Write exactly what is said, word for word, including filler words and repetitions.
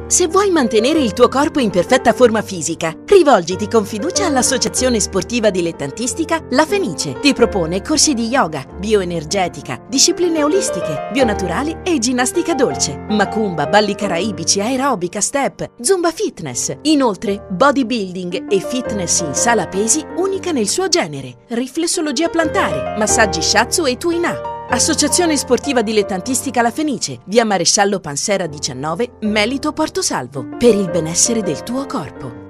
Se vuoi mantenere il tuo corpo in perfetta forma fisica, rivolgiti con fiducia all'Associazione Sportiva Dilettantistica La Fenice. Ti propone corsi di yoga, bioenergetica, discipline olistiche, bionaturali e ginnastica dolce, macumba, balli caraibici, aerobica, step, zumba fitness. Inoltre, bodybuilding e fitness in sala pesi unica nel suo genere, riflessologia plantare, massaggi shiatsu e tuina. Associazione Sportiva Dilettantistica La Fenice, via Maresciallo Pansera diciannove, Melito Portosalvo, per il benessere del tuo corpo.